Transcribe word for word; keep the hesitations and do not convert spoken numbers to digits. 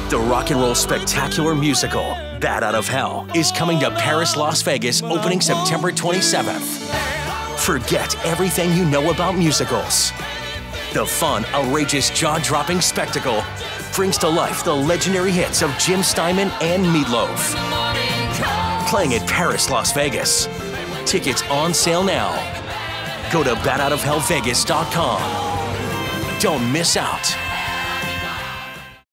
The rock and roll spectacular musical, Bat Out of Hell, is coming to Paris, Las Vegas, opening September twenty-seventh. Forget everything you know about musicals. The fun, outrageous, jaw-dropping spectacle brings to life the legendary hits of Jim Steinman and Meat Loaf. Playing at Paris, Las Vegas. Tickets on sale now. Go to bat out of hell vegas dot com. Don't miss out.